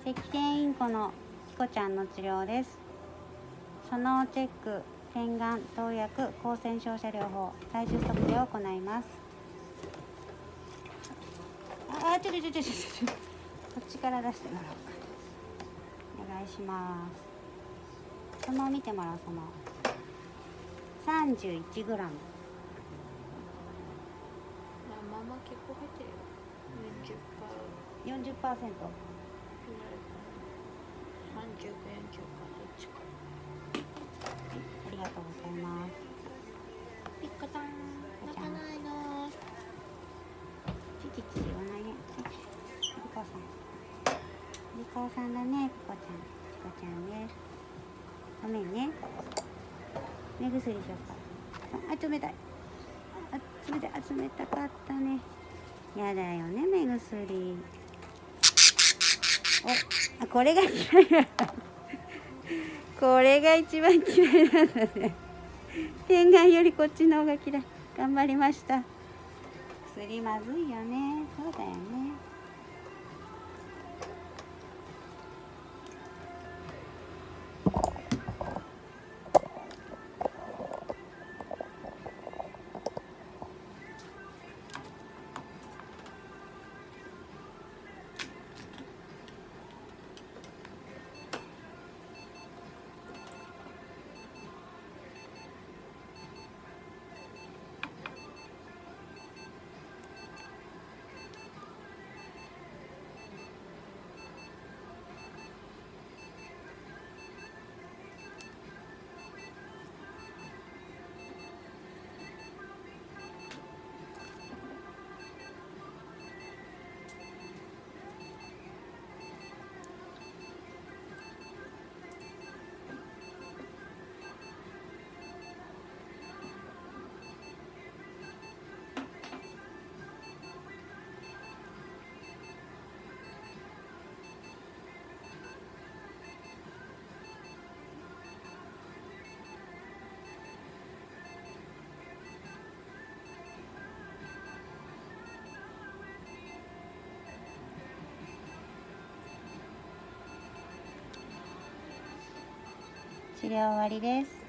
赤線インコのキコちゃんの治療です。そのチェック、点眼、投薬、光線照射療法、体重測定を行います。こっちから出してもらおうか。お願いします。その見てもらおう。その31グラム。 ママ結構入ってるよ。 40%。 30か40かどっちか。 ありがとうございます。 ピッコタン泣かないの。 チチチ言わないね。リコさん。リコさんだね、ピコちゃん。ピコちゃんです。ごめんね。目薬しようか。あ、冷たい。冷たい。冷たかったね。やだよね、目薬。お、これが嫌いだ。これが一番嫌いなんだね。点眼よりこっちの方が嫌い。頑張りました。薬まずいよね。そうだよね。治療終わりです。